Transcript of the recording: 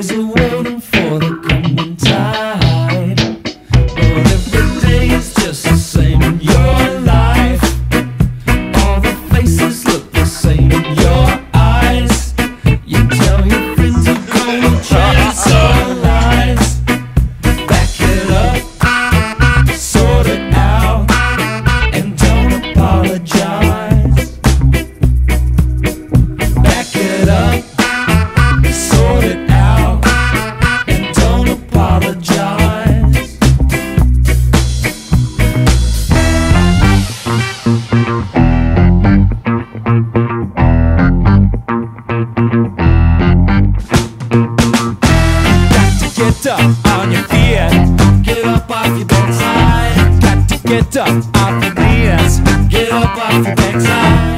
days are waiting for the coming tide. But every day is just the same in your life. All the faces look the same in your eyes. You tell your friends you're gonna chase your lies. Back it up, sort it out, and don't apologize. Back it up, sort it out, and don't apologize. Got to get up on your feet, get up off your backside. Got to get up off your knees, get up off your backside.